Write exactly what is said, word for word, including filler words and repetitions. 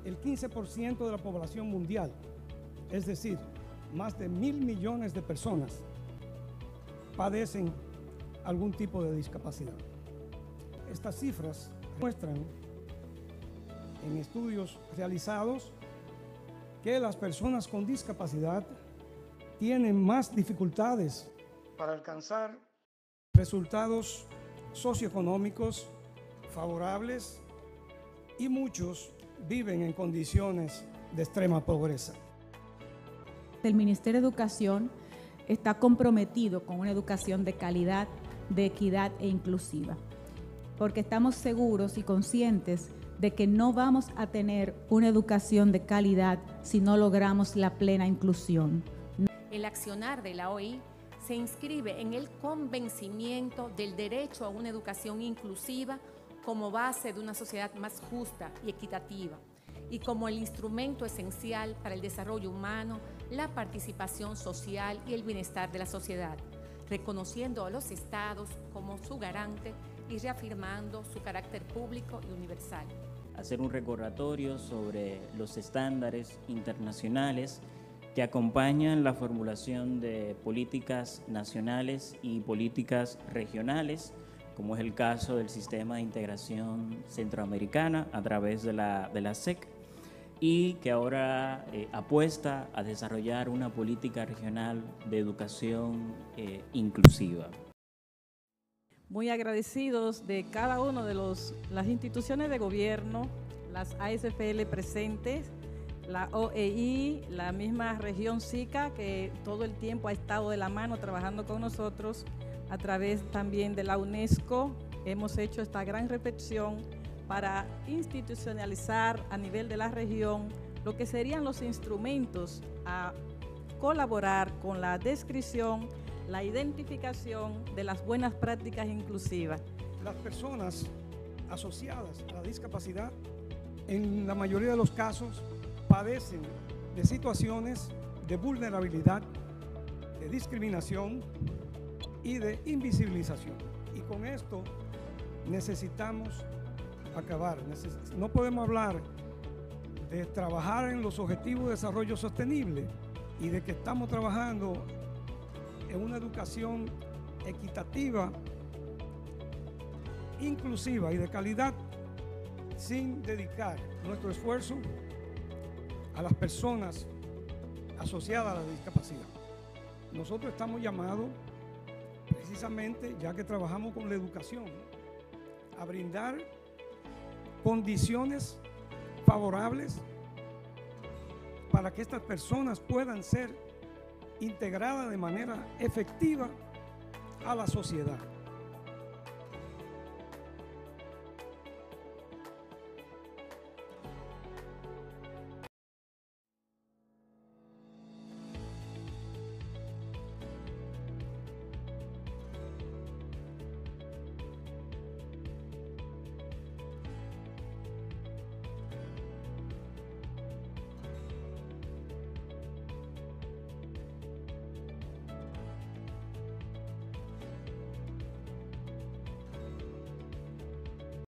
el quince por ciento de la población mundial, es decir, más de mil millones de personas padecen algún tipo de discapacidad. Estas cifras muestran en estudios realizados que las personas con discapacidad tienen más dificultades para alcanzar resultados socioeconómicos favorables y muchos viven en condiciones de extrema pobreza. El Ministerio de Educación está comprometido con una educación de calidad, de equidad e inclusiva, porque estamos seguros y conscientes de que no vamos a tener una educación de calidad si no logramos la plena inclusión. El accionar de la O I se inscribe en el convencimiento del derecho a una educación inclusiva como base de una sociedad más justa y equitativa, y como el instrumento esencial para el desarrollo humano, la participación social y el bienestar de la sociedad, reconociendo a los estados como su garante y reafirmando su carácter público y universal. Hacer un recordatorio sobre los estándares internacionales que acompañan la formulación de políticas nacionales y políticas regionales, como es el caso del Sistema de Integración Centroamericana a través de la, de la S E C, y que ahora eh, apuesta a desarrollar una política regional de educación eh, inclusiva. Muy agradecidos de cada una de los, las instituciones de gobierno, las A S F L presentes, la O E I, la misma región SICA, que todo el tiempo ha estado de la mano trabajando con nosotros, a través también de la UNESCO. Hemos hecho esta gran reflexión para institucionalizar a nivel de la región lo que serían los instrumentos a colaborar con la descripción, la identificación de las buenas prácticas inclusivas. Las personas asociadas a la discapacidad, en la mayoría de los casos, padecen de situaciones de vulnerabilidad, de discriminación y de invisibilización. Y con esto necesitamos acabar. No podemos hablar de trabajar en los objetivos de desarrollo sostenible y de que estamos trabajando en una educación equitativa, inclusiva y de calidad, sin dedicar nuestro esfuerzo a las personas asociadas a la discapacidad. Nosotros estamos llamados, precisamente, ya que trabajamos con la educación, a brindar condiciones favorables para que estas personas puedan ser integradas de manera efectiva a la sociedad.